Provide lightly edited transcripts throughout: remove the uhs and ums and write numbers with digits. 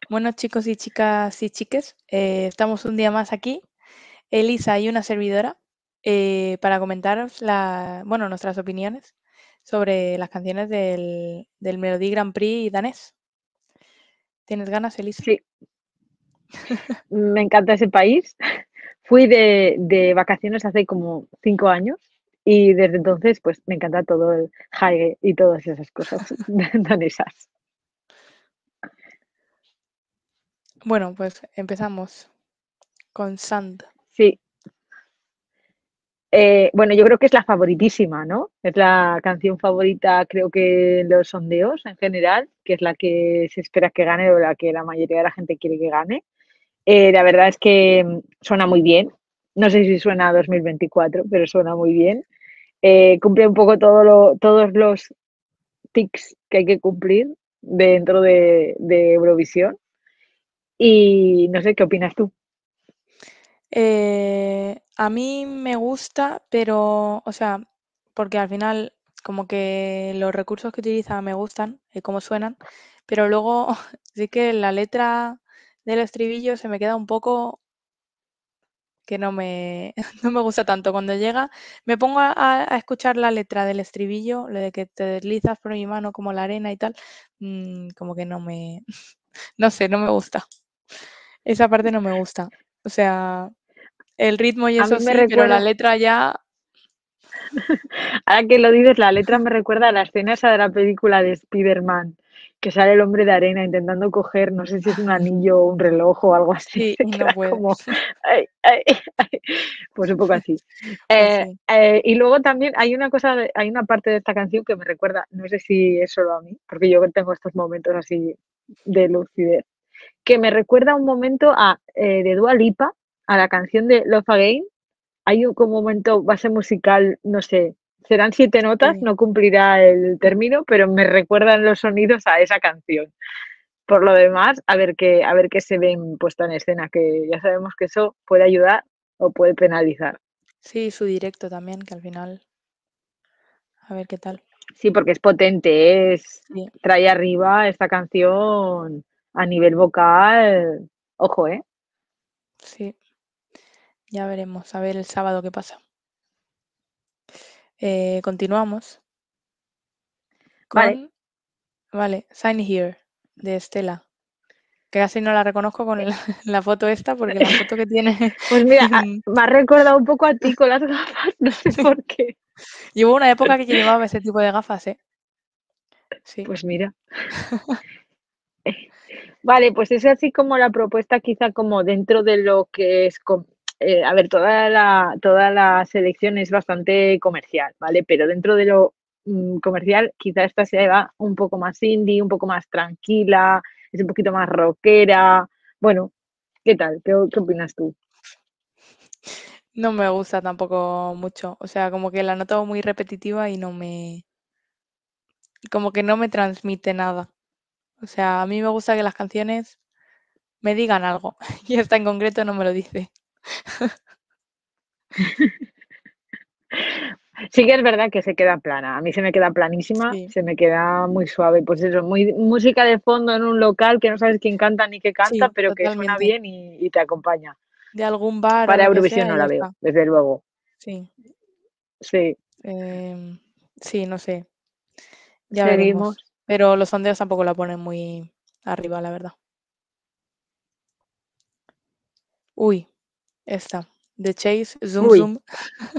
Bueno, chicos y chicas y chiques, estamos un día más aquí, Elisa y una servidora, para comentaros nuestras opiniones sobre las canciones del Melodi Grand Prix danés. ¿Tienes ganas, Elisa? Sí, me encanta ese país. Fui de vacaciones hace como 5 años y desde entonces pues me encanta todo el hygge y todas esas cosas danesas. Bueno, pues empezamos con Sand. Sí, bueno, yo creo que es la favoritísima, ¿no? Es la canción favorita, creo que en los sondeos en general, que es la que se espera que gane o la que la mayoría de la gente quiere que gane. La verdad es que suena muy bien. No sé si suena a 2024, pero suena muy bien. Cumple un poco todos los tics que hay que cumplir dentro de Eurovisión. Y no sé, ¿qué opinas tú? A mí me gusta, pero, o sea, porque al final como que los recursos que utiliza me gustan, cómo suenan, pero luego sí que la letra del estribillo se me queda un poco que no me, no me gusta tanto. Cuando llega, me pongo a escuchar la letra del estribillo, lo de que te deslizas por mi mano como la arena y tal, como que no me, no sé, no me gusta. Esa parte no me gusta. O sea, el ritmo y A eso mí me sí, pero la recuerda, letra ya, ahora que lo dices, la letra me recuerda a la escena esa de la película de Spider-Man, que sale el hombre de arena intentando coger, no sé si es un anillo o un reloj o algo así, sí, se y no queda puede. como, ay, ay, ay. Pues un poco así. Pues sí. Y luego también hay una parte de esta canción que me recuerda, no sé si es solo a mí, porque yo tengo estos momentos así de lucidez, que me recuerda un momento de Dua Lipa, a la canción de Love Again. Hay como momento base musical, no sé, serán 7 notas, Sí. no cumplirá el término, pero me recuerdan los sonidos a esa canción. Por lo demás, a ver qué se ven puesta en escena, que ya sabemos que eso puede ayudar o puede penalizar. Sí, su directo también, que al final, a ver qué tal. Sí, porque es potente, Sí, trae arriba esta canción a nivel vocal. Ojo, ¿eh? sí, ya veremos, a ver el sábado qué pasa. Continuamos Vale. con, vale, Sign Here, de Estela, que casi no la reconozco con Eh, la foto esta, porque la foto que tiene Pues mira, me ha recordado un poco a ti con las gafas, no sé por qué. Llevo una época que yo llevaba ese tipo de gafas, ¿eh? Sí, Pues mira. Vale, pues es así como la propuesta, quizá como dentro de lo que es, a ver, toda la selección es bastante comercial, ¿vale? Pero dentro de lo comercial, quizá esta se va un poco más indie, un poco más tranquila, es un poquito más rockera. Bueno, ¿qué tal? ¿Qué opinas tú? no me gusta tampoco mucho, o sea, como que la noto muy repetitiva y como que no me transmite nada. O sea, a mí me gusta que las canciones me digan algo y esta en concreto no me lo dice. Sí que es verdad que se queda plana. A mí se me queda planísima, Sí, se me queda muy suave. Pues eso, muy música de fondo en un local que no sabes quién canta ni qué canta, sí, pero que suena totalmente. bien y te acompaña. De algún bar o Para lo que Eurovisión sea no y ya la veo, está. desde luego. Sí, Sí, em, sí, no sé, ya seguimos. veremos. Pero los sondeos tampoco la ponen muy arriba, la verdad. Uy, esta, The Chase, Zoom Uy, Zoom.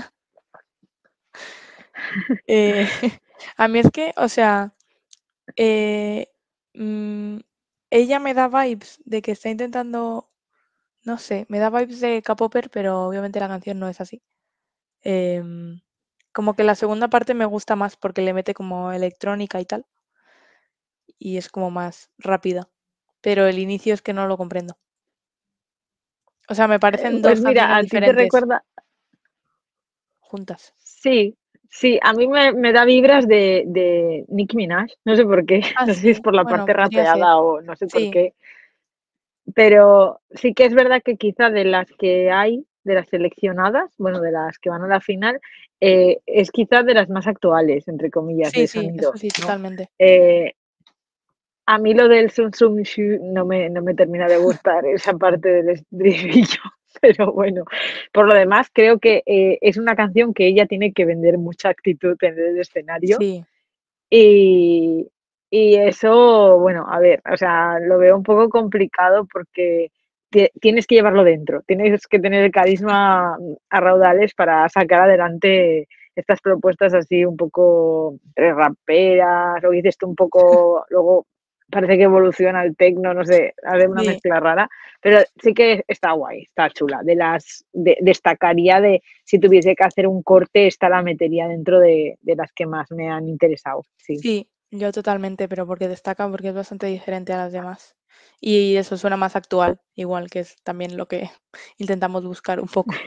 Eh, a mí es que, o sea, eh, mm, ella me da vibes de que está intentando, no sé, me da vibes de K-popper, pero obviamente la canción no es así. Em, Como que la segunda parte me gusta más porque le mete como electrónica y tal, y es como más rápida. Pero el inicio es que no lo comprendo. O sea, me parecen pues dos mira, canciones a ti te diferentes recuerda. juntas. Sí, sí, a mí me da vibras de Nicki Minaj. No sé por qué, Ah, no sé si es sí, por la bueno, parte podría ser. rapeada o no sé por Sí, qué. Pero sí que es verdad que quizá de las que hay, de las seleccionadas, bueno, de las que van a la final, es quizá de las más actuales, entre comillas, sí, de sí, eso sonido, sí, ¿no? totalmente. Eh, A mí lo del Tsum Tsum Shu no me termina de gustar esa parte del estribillo, pero bueno, por lo demás creo que, es una canción que ella tiene que vender mucha actitud en el escenario Sí, y eso, bueno, a ver, o sea, lo veo un poco complicado porque tienes que llevarlo dentro, tienes que tener el carisma a raudales para sacar adelante estas propuestas así un poco entre raperas, o dices tú un poco, luego parece que evoluciona el tecno, no sé, hace una sí, mezcla rara, pero sí que está guay, está chula. Destacaría de si tuviese que hacer un corte, esta la metería dentro de las que más me han interesado, sí. sí, yo totalmente, pero porque destaca, porque es bastante diferente a las demás. Y eso suena más actual, igual que es también lo que intentamos buscar un poco.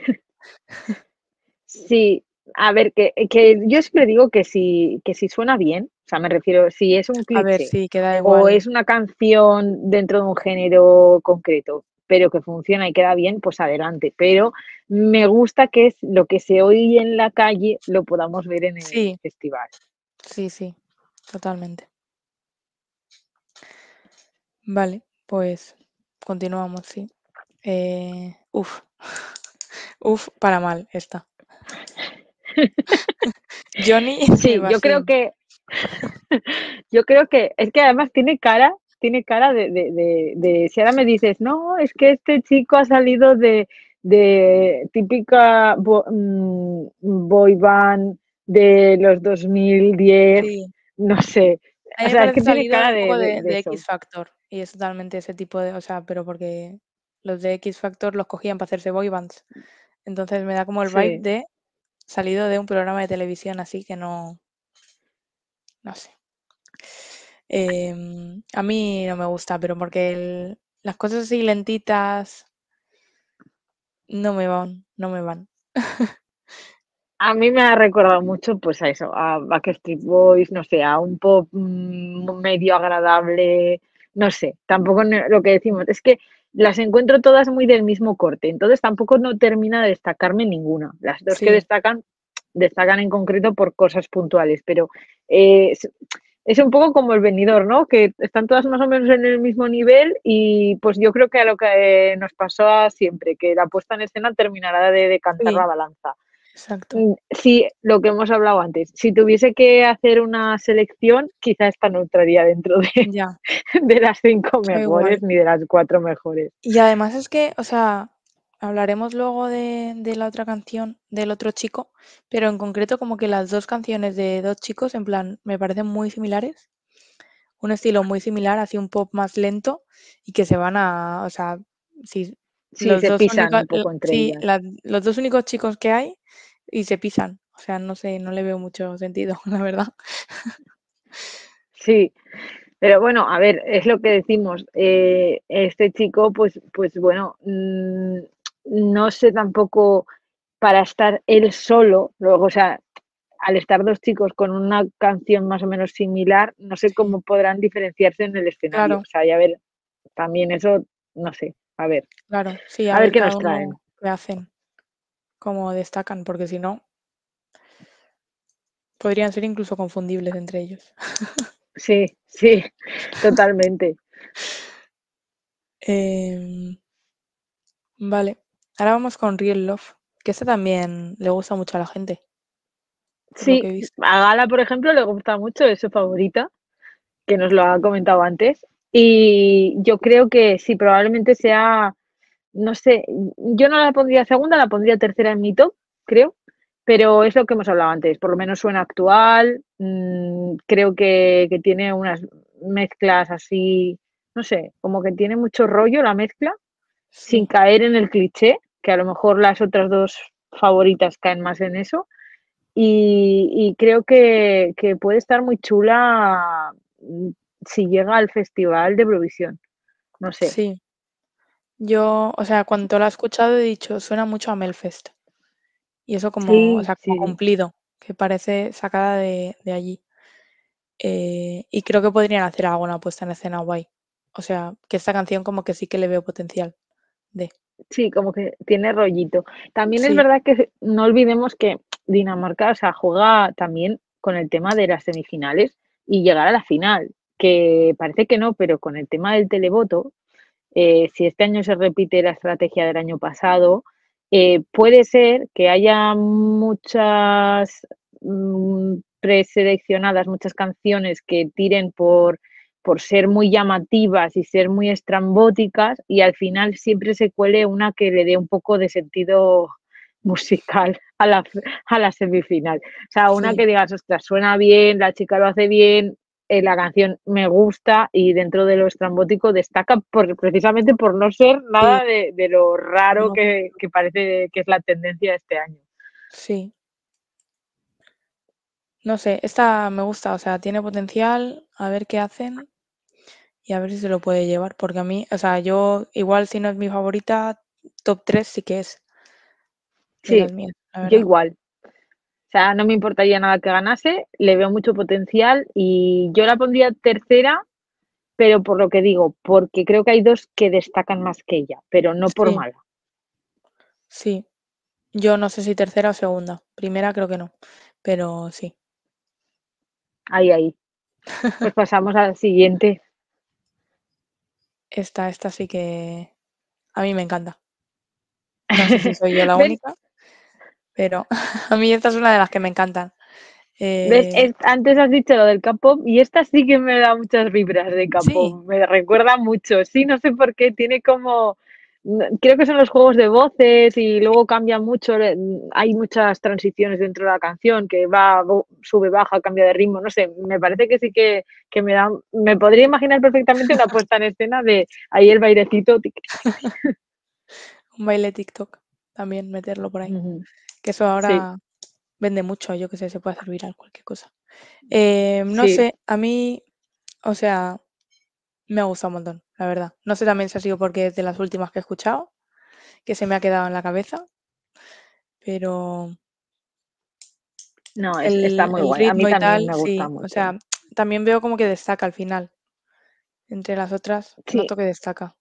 Sí, a ver, que yo siempre digo que si suena bien, o sea, me refiero, si es un A ver, cliché sí, queda o igual. es una canción dentro de un género concreto, pero que funciona y queda bien, pues adelante. Pero me gusta que es lo que se oye en la calle lo podamos ver en el Sí, festival. sí, sí, totalmente. Vale, pues continuamos, sí. Uf, uf, para mal esta. Johnny Sí, Basil. yo creo que es que además tiene cara de si ahora me dices, no, es que este chico ha salido de típica boy band de los 2010, Sí, no sé, a o mí me sea, es parece que tiene salido cara un poco de de eso. X Factor y es totalmente ese tipo de, o sea, pero porque los de X Factor los cogían para hacerse boy bands. Entonces me da como el vibe Sí, de salido de un programa de televisión así que no, no sé. A mí no me gusta, pero porque las cosas así lentitas no me van, no me van. a mí me ha recordado mucho, pues a eso, a Backstreet Boys, no sé, a un pop medio agradable, no sé, tampoco lo que decimos, es que las encuentro todas muy del mismo corte, entonces tampoco no termina de destacarme ninguna. Las dos que Sí, destacan en concreto por cosas puntuales, pero es un poco como el venidor, ¿no? Que están todas más o menos en el mismo nivel y pues yo creo que a lo que nos pasó a siempre, que la puesta en escena terminará de decantar la sí, balanza. exacto. Sí, lo que hemos hablado antes. Si tuviese que hacer una selección, quizá esta no entraría dentro Ya, de las 5 yo igual. mejores ni de las 4 mejores. Y además es que, o sea, hablaremos luego de la otra canción del otro chico, pero en concreto como que las dos canciones de dos chicos, en plan, me parecen muy similares, un estilo muy similar, así un pop más lento y que se van a, o sea, sí, Sí, se pisan únicos, un poco entre sí, ellas. los dos únicos chicos que hay y se pisan, o sea, no sé, no le veo mucho sentido, la verdad. Sí, pero bueno, a ver, es lo que decimos. Este chico, pues bueno, no sé tampoco para estar él solo, luego, o sea, al estar dos chicos con una canción más o menos similar, no sé Sí, cómo podrán diferenciarse en el escenario. claro, O sea, y a ver, también eso, no sé, claro, sí, a a ver ver qué cada nos traen. uno qué hacen, cómo destacan, porque si no, podrían ser incluso confundibles entre ellos. Sí, sí, totalmente. Em, vale, ahora vamos con Real Love, que este también le gusta mucho a la gente, por lo que Sí, he visto. a Gala, por ejemplo, le gusta mucho, es su favorita, que nos lo ha comentado antes. Y yo creo que sí, probablemente sea, no sé, yo no la pondría segunda, la pondría tercera en mi top, creo, pero es lo que hemos hablado antes, por lo menos suena actual, creo que tiene unas mezclas así, no sé, como que tiene mucho rollo la mezcla, sin Sí, caer en el cliché, que a lo mejor las otras dos favoritas caen más en eso. Y creo que puede estar muy chula si llega al Festival de Eurovisión. No sé. sí. Yo, o sea, cuando la he escuchado he dicho, suena mucho a Melfest. Y eso como, o Sí, sea, como sí, cumplido, que parece sacada de allí. Y creo que podrían hacer alguna puesta en escena guay. O sea, que esta canción como que sí que le veo potencial de. sí, como que tiene rollito. También es Sí, verdad que no olvidemos que Dinamarca, o sea, juega también con el tema de las semifinales y llegar a la final, que parece que no, pero con el tema del televoto, si este año se repite la estrategia del año pasado, puede ser que haya muchas preseleccionadas, muchas canciones que tiren por ser muy llamativas y ser muy estrambóticas y al final siempre se cuele una que le dé un poco de sentido musical a la semifinal. O sea, una Sí, que digas, ostras, suena bien, la chica lo hace bien, la canción me gusta y dentro de lo estrambótico destaca precisamente por no ser sí, nada de lo raro no, que parece que es la tendencia este año. sí. No sé, esta me gusta, o sea, tiene potencial, a ver qué hacen y a ver si se lo puede llevar, porque a mí, o sea, yo igual si no es mi favorita, top 3 sí que es de Sí, las mías, la yo verdad. igual. O sea, no me importaría nada que ganase, le veo mucho potencial y yo la pondría tercera, pero por lo que digo, porque creo que hay dos que destacan más que ella, pero no por Sí, mala. sí. Yo no sé si tercera o segunda. Primera creo que no, pero sí. Ahí, ahí. Pues pasamos al siguiente. Esta sí que a mí me encanta. No sé si soy yo la ¿Ves? única, pero a mí esta es una de las que me encantan. ¿Ves? Eh, Antes has dicho lo del K-pop y esta sí que me da muchas vibras de sí, K-pop. Me recuerda mucho. Sí, no sé por qué. Tiene como. Creo que son los juegos de voces y luego cambia mucho. Hay muchas transiciones dentro de la canción que va, sube, baja, cambia de ritmo. No sé, me parece que sí que me da. Me podría imaginar perfectamente una puesta en escena de ahí el bailecito. Tic, tic, tic. un baile TikTok también meterlo por ahí. Ujú. Que eso Sí, ahora vende mucho, yo que sé, se puede hacer viral cualquier cosa. No sí. sé, a mí, o sea, me ha gustado un montón, la verdad. No sé también si ha sido porque es de las últimas que he escuchado, que se me ha quedado en la cabeza, pero No, está el, muy el guay. A mí ritmo y también tal, me gusta sí. O mucho. sea, también veo como que destaca al final. Entre las otras, Sí, noto que destaca.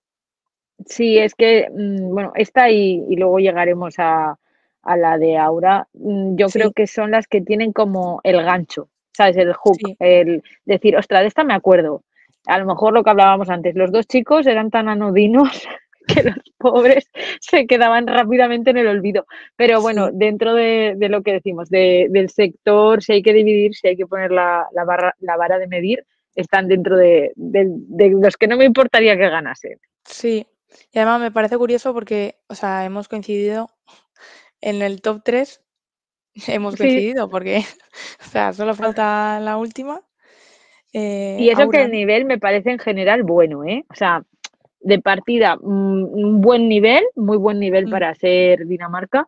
sí, es que, bueno, esta y luego llegaremos a la de Aura. Yo creo Sí, que son las que tienen como el gancho, ¿sabes? El hook, sí, el decir, ostras, de esta me acuerdo. A lo mejor lo que hablábamos antes, los dos chicos eran tan anodinos que los pobres se quedaban rápidamente en el olvido. Pero bueno, sí, dentro de lo que decimos, del sector, si hay que dividir, si hay que poner la vara de medir, están dentro de los que no me importaría que ganasen. sí. Y además me parece curioso porque, o sea, hemos coincidido en el top 3 hemos Sí, coincidido porque, o sea, solo falta la última, y eso que Aura, el ¿no? nivel me parece en general bueno, ¿eh? O sea, de partida, un buen nivel, muy buen nivel Mm, para ser Dinamarca.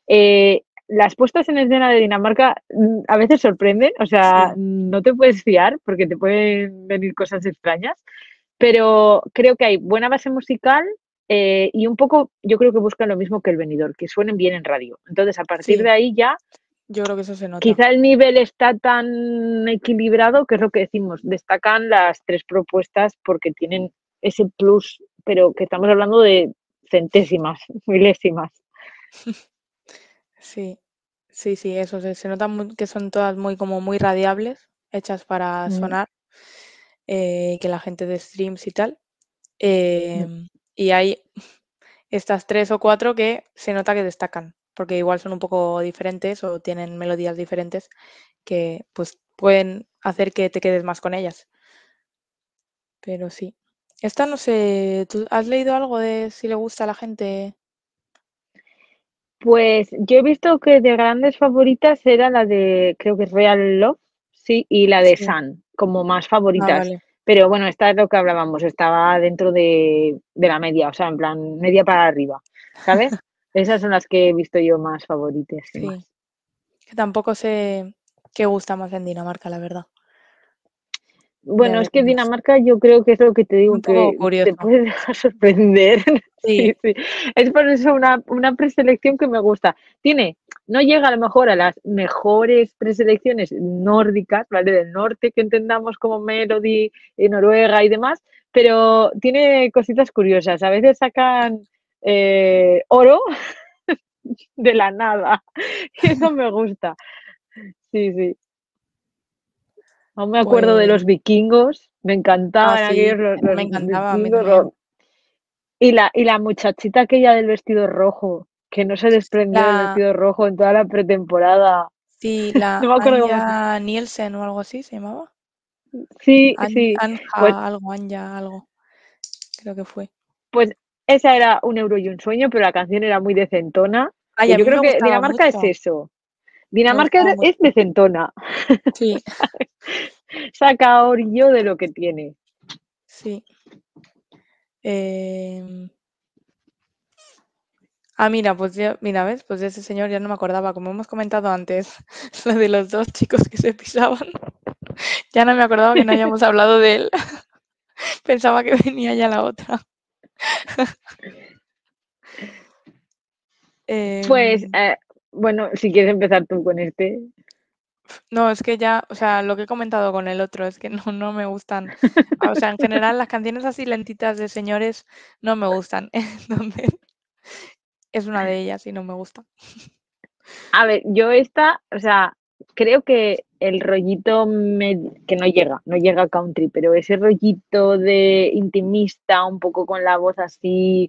Las puestas en escena de Dinamarca a veces sorprenden, o sea, sí, no te puedes fiar porque te pueden venir cosas extrañas, pero creo que hay buena base musical y un poco, yo creo que buscan lo mismo que el venidor, que suenen bien en radio. Entonces, a partir sí, de ahí ya yo creo que eso se nota. quizá el nivel está tan equilibrado que es lo que decimos, destacan las tres propuestas porque tienen ese plus, pero que estamos hablando de centésimas, milésimas. Sí, sí, sí, eso se nota que son todas muy como muy radiables, hechas para Mm, sonar, que la gente de streams y tal. mm. Y hay estas 3 o 4 que se nota que destacan, porque igual son un poco diferentes o tienen melodías diferentes que, pues, pueden hacer que te quedes más con ellas. Pero sí. Esta no sé, ¿tú has leído algo de si le gusta a la gente? Pues yo he visto que de grandes favoritas era la de, creo que es Real Love, sí, y la de Sí. Sun, como más Ah, favoritas. vale. Pero bueno, esta es lo que hablábamos, estaba dentro de la media, o sea, en plan, media para arriba, ¿sabes? Esas son las que he visto yo más favoritas y Sí. más. Que tampoco sé qué gusta más en Dinamarca, la verdad. Ya Bueno, es que veremos. Dinamarca yo creo que es lo que te digo, Un poco que te curioso. puede dejar sorprender. Sí, Sí, sí. Es por eso una preselección que me gusta. Tiene, no llega a lo mejor a las mejores preselecciones nórdicas, ¿vale? Del norte, que entendamos como Melody, Noruega y demás, pero tiene cositas curiosas. A veces sacan oro de la nada. Y eso me gusta. Sí, sí. Aún me acuerdo de Pues, los vikingos, me encantaban aquellos sí, esa me los encantaba, a mí vikingos. también. Y la muchachita aquella del vestido rojo, que no se desprendió del La, vestido rojo en toda la pretemporada. sí, No la me acuerdo cómo se. Anja Nielsen o algo así se llamaba. Sí, sí. Pues, Anja, algo, Anja, algo, creo que fue. pues esa era un euro y un sueño, pero la canción era muy decentona. Ay, Que a yo mí me creo que gustaba Dinamarca es mucho, eso. me Dinamarca gustaba es mucho. decentona. Sí, Saca orillo de lo que tiene. sí. Em, mira, pues mira, ¿ves? Pues de ese señor ya no me acordaba, como hemos comentado antes, lo de los dos chicos que se pisaban. Ya no me acordaba que no hayamos hablado de él. Pensaba que venía ya la otra. Pues, Em, bueno, si quieres empezar tú con este. no, es que ya, o sea, lo que he comentado con el otro es que no me gustan. O sea, en general las canciones así lentitas de señores no me gustan. Entonces, es una de ellas y no me gusta. A ver, yo esta, o sea, creo que el rollito que no llega a country, pero ese rollito de intimista, un poco con la voz así,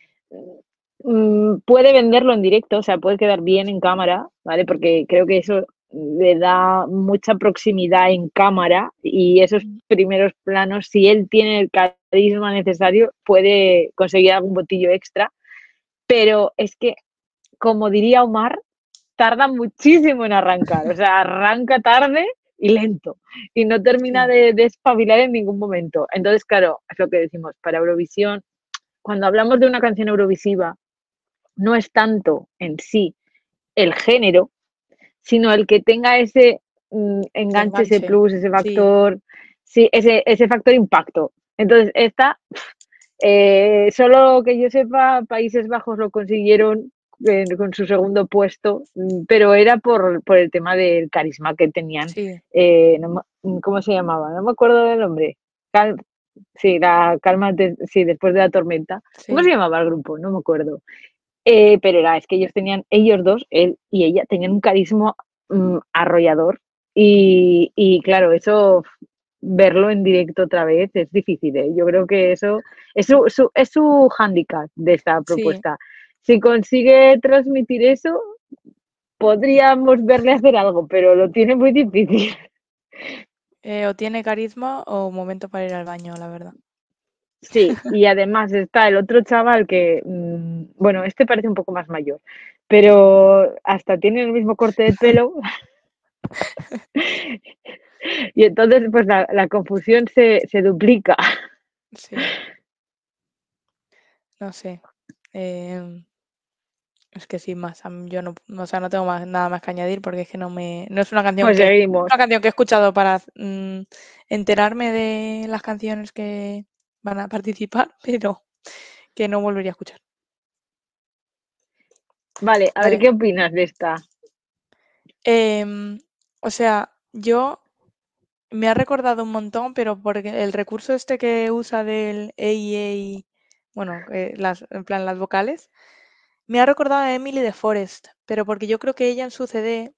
puede venderlo en directo, o sea, puede quedar bien en cámara, ¿vale? Porque creo que eso le da mucha proximidad en cámara y esos Mm, primeros planos, si él tiene el carisma necesario, puede conseguir algún botillo extra, pero es que, como diría Omar, tarda muchísimo en arrancar, o sea, arranca tarde y lento y no termina sí, de espabilar en ningún momento. Entonces, claro, es lo que decimos, para Eurovisión, cuando hablamos de una canción eurovisiva, no es tanto en sí el género, sino el que tenga ese el enganche, ese enganche. plus, ese Sí, factor, sí, ese factor impacto. Entonces, esta, solo que yo sepa, Países Bajos lo consiguieron con su segundo puesto, pero era por el tema del carisma que tenían. sí, ¿Cómo se llamaba? No me acuerdo del nombre. Cal- sí, Calma, sí, después de la tormenta. ¿Cómo se sí, llamaba el grupo? No me acuerdo. Pero es que ellos dos, él y ella, tenían un carisma arrollador y claro, eso verlo en directo otra vez es difícil, ¿eh? Yo creo que eso es su hándicap de esta sí. propuesta. Si consigue transmitir eso, podríamos verle hacer algo, pero lo tiene muy difícil. O tiene carisma o momento para ir al baño, la verdad. Sí, y además está el otro chaval que, bueno, este parece un poco más mayor, pero hasta tiene el mismo corte de pelo. Y entonces, pues la confusión se duplica. Sí, no sé. Em, es que sin más, yo o sea, no tengo nada más que añadir porque es que no es una canción Pues que, es seguimos. una canción que he escuchado para enterarme de las canciones que van a participar, pero que no volvería a escuchar. Vale, a ver Vale. qué opinas de esta. O sea, yo me ha recordado un montón, pero porque el recurso este que usa del EIA, bueno, en plan las vocales, me ha recordado a Emily de Forest, pero porque yo creo que ella en su CD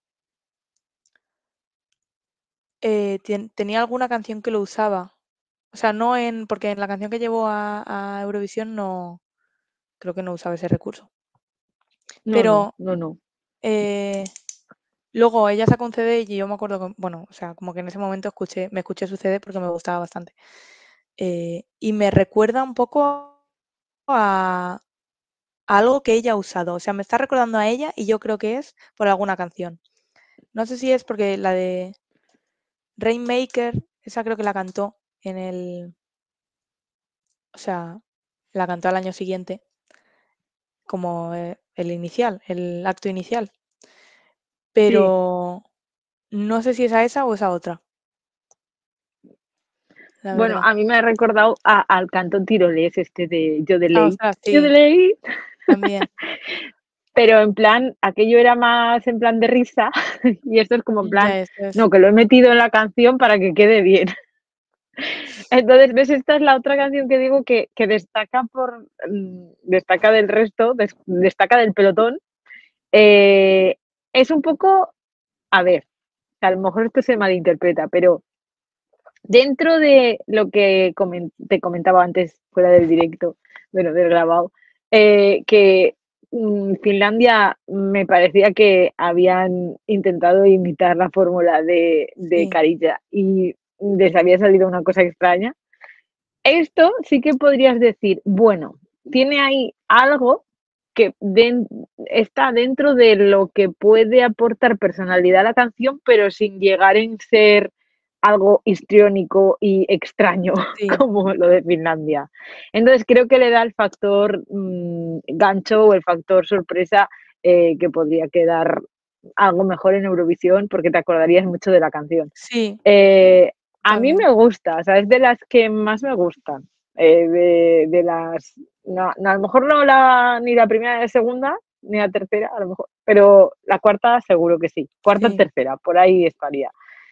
tenía alguna canción que lo usaba. O sea, no porque en la canción que llevó a Eurovisión no, creo que no usaba ese recurso. No, no, Pero no, no. eh, luego ella sacó un CD y yo me acuerdo, bueno, o sea, como que en ese momento me escuché su CD porque me gustaba bastante. Y me recuerda un poco a algo que ella ha usado. O sea, me está recordando a ella y yo creo que es por alguna canción. No sé si es porque la de Rainmaker, esa creo que la cantó o sea, la cantó al año siguiente, como el inicial, el acto inicial. Sí. Pero no sé si es a esa o es a otra, la Bueno, verdad. a mí me ha recordado al cantón tirolés este de Yodelay. Ostras, sí, Yodelay. también. Pero en plan, aquello era más en plan de risa y esto es como en plan, Ya esto es. no, que lo he metido en la canción para que quede bien. Entonces, ¿ves? Esta es la otra canción que digo que destaca destaca del resto, destaca del pelotón. Es un poco, a ver, a lo mejor esto se malinterpreta, pero Dentro de lo que te comentaba antes, fuera del directo, bueno, del grabado, que Finlandia me parecía que habían intentado imitar la fórmula de Sí, Carilla y les había salido una cosa extraña. Esto sí que podrías decir, bueno, tiene ahí algo que está dentro de lo que puede aportar personalidad a la canción, pero sin llegar en ser algo histriónico y extraño sí, como lo de Finlandia. Entonces creo que le da el factor gancho o el factor sorpresa que podría quedar algo mejor en Eurovisión porque te acordarías mucho de la canción. sí, Eh, a mí me totalmente. gusta, o sea, es de las que más me gustan. De las. No, no, a lo mejor no ni la primera ni la segunda, ni la tercera, a lo mejor, pero la cuarta seguro que sí. Cuarta, Sí, tercera, por ahí estaría.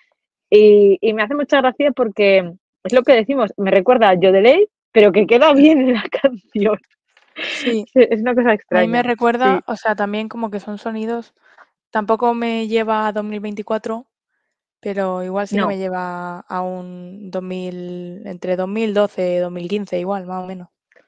Y me hace mucha gracia porque es lo que decimos, me recuerda a Yodelay, pero que queda bien en la canción. sí. Es una cosa A mí me extraña. recuerda, Sí, o sea, también como que son sonidos, tampoco me lleva a 2024, pero igual sí que no. me lleva a un 2000, entre 2012 y 2015 igual, más o menos.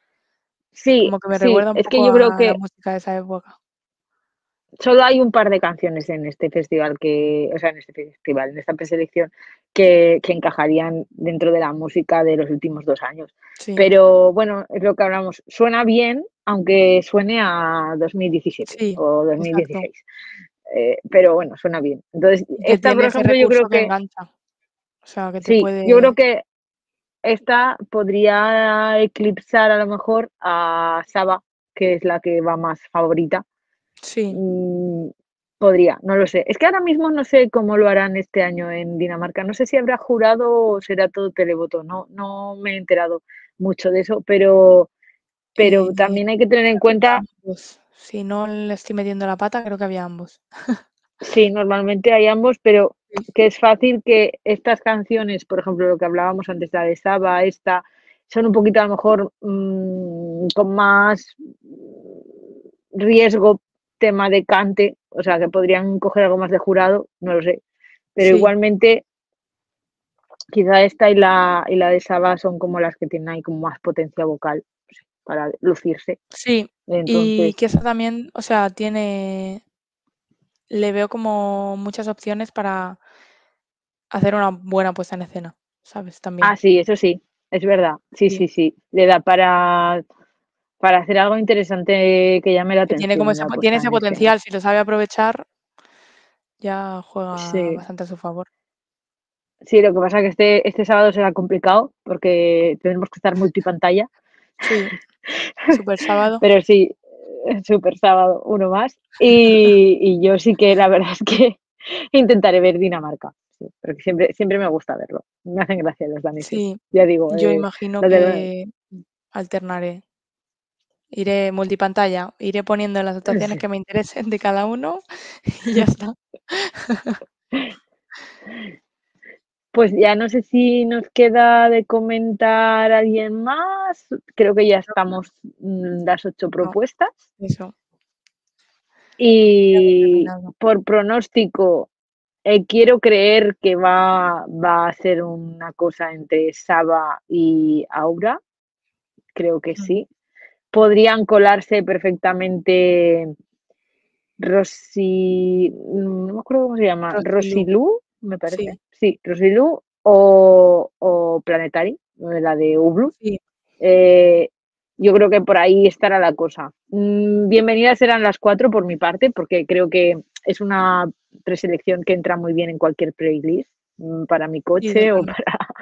Sí, Como que me sí, recuerda un es que poco yo creo a la que música de esa época. solo hay un par de canciones en este festival o sea, en este festival, en esta preselección, que encajarían dentro de la música de los últimos 2 años. Sí, Pero bueno, es lo que hablamos, suena bien, aunque suene a 2017 sí, o exacto. 2016. Pero bueno, suena bien. Entonces, Y que esta, por tiene ese ejemplo, yo creo recurso que que engancha, o sea, que te sí, yo creo puede... que esta podría eclipsar a lo mejor a Saba, que es la que va más favorita. Sí, Mm, podría, no lo sé. Es que ahora mismo no sé cómo lo harán este año en Dinamarca. No sé si habrá jurado o será todo televoto. No, no me he enterado mucho de eso, pero también hay que tener en creo que cuenta, había ambos. Si no le estoy metiendo la pata, creo que había ambos. sí, normalmente hay ambos, pero Sí, que es fácil que estas canciones, por ejemplo, lo que hablábamos antes, la de Saba, esta, son un poquito a lo mejor con más riesgo tema de cante, o sea, que podrían coger algo más de jurado, no lo sé. Pero sí, igualmente, quizá esta y la de Saba son como las que tienen ahí como más potencia vocal para lucirse. sí. Y Entonces, que esa también, o sea, tiene, le veo como muchas opciones para hacer una buena puesta en escena, ¿sabes? También. sí, eso sí, es verdad. Sí, Sí. sí, sí. Le da para hacer algo interesante que llame la Que tiene como atención ese, la tiene puesta ese en escena. potencial, si lo sabe aprovechar, ya juega Sí, bastante a su favor. sí, lo que pasa es que este sábado será complicado porque tenemos que estar multipantalla. Sí, súper sábado. Pero sí, súper sábado, uno más. Y yo sí que la verdad es que intentaré ver Dinamarca, sí, porque siempre me gusta verlo. Me hacen gracia los daneses. Sí, Ya digo, yo imagino los del... que alternaré. Iré multipantalla, iré poniendo las actuaciones sí. que me interesen de cada uno y ya está. Pues ya no sé si nos queda de comentar a alguien más. Creo que ya estamos las 8 No, propuestas. eso, ya hemos Y terminado. por pronóstico, quiero creer que va a ser una cosa entre Saba y Aura, creo que Mm, sí. Podrían colarse perfectamente no me acuerdo cómo se llama, Rosy Rosilú, me parece. sí, Sí, Rosilú o Planetary, la de Ublu. sí, Eh, yo creo que por ahí estará la cosa. Bienvenidas serán las 4 por mi parte, porque creo que es una preselección que entra muy bien en cualquier playlist, para mi sí, coche o totalmente.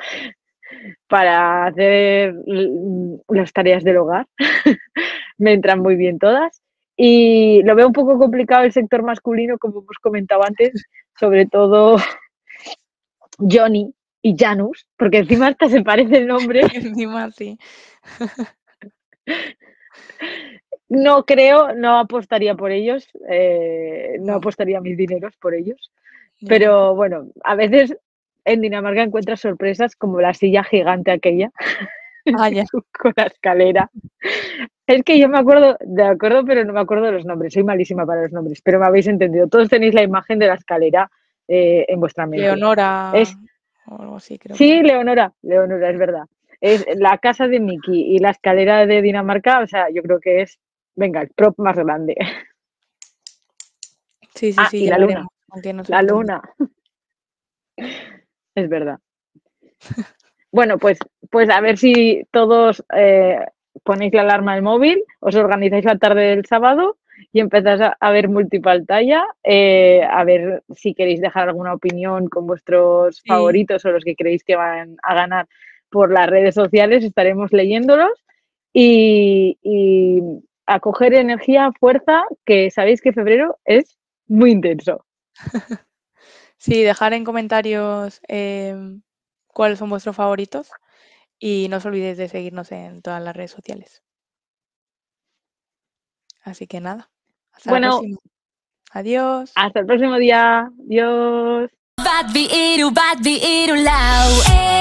para hacer las tareas del hogar. Me entran muy bien todas. Y lo veo un poco complicado el sector masculino, como hemos comentado antes, sobre todo Johnny y Janus, porque encima hasta se parece el nombre. Encima sí, No creo, no apostaría por ellos, no no, apostaría mis dineros por ellos. yo Pero tampoco. bueno, a veces en Dinamarca encuentras sorpresas como la silla gigante aquella Ah, ya, con la escalera. Es que yo me acuerdo, de acuerdo, pero no me acuerdo de los nombres. Soy malísima para los nombres, pero me habéis entendido. Todos tenéis la imagen de la escalera en vuestra mente. Leonora Es o algo así, creo que Sí, era. Leonora, Leonora, es verdad. Es la casa de Mickey y la escalera de Dinamarca, o sea, yo creo que es, venga, el prop más grande. Sí, sí, Ah, sí, y ya la luna, veremos, aunque no sé la muy bien. luna, es verdad. Bueno, pues a ver si todos ponéis la alarma del móvil, os organizáis la tarde del sábado y empezáis a ver multipantalla, a ver si queréis dejar alguna opinión con vuestros Sí, favoritos o los que creéis que van a ganar por las redes sociales, estaremos leyéndolos y a coger energía, fuerza, que sabéis que febrero es muy intenso. sí, dejar en comentarios cuáles son vuestros favoritos y no os olvidéis de seguirnos en todas las redes sociales. Así que nada, hasta la Bueno, próxima. Adiós. hasta el próximo día. Adiós. Bad vi iru, bad vi iru lau.